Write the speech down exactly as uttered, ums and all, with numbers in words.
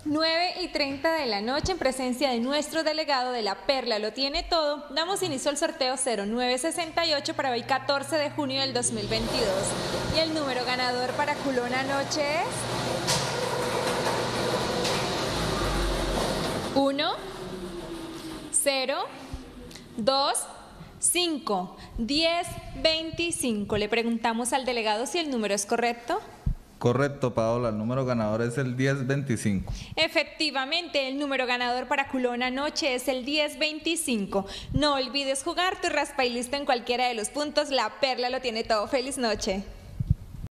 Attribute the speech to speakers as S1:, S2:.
S1: nueve y treinta de la noche, en presencia de nuestro delegado de La Perla Lo Tiene Todo, damos inicio al sorteo cero nueve sesenta y ocho para hoy catorce de junio del dos mil veintidós. Y el número ganador para Culón anoche es uno, cero, dos, cinco, diez, veinticinco. Le preguntamos al delegado si el número es correcto.
S2: Correcto, Paola. El número ganador es el diez veinticinco.
S1: Efectivamente, el número ganador para Culón anoche es el diez veinticinco. No olvides jugar tu raspa y lista en cualquiera de los puntos. La Perla Lo Tiene Todo. Feliz noche.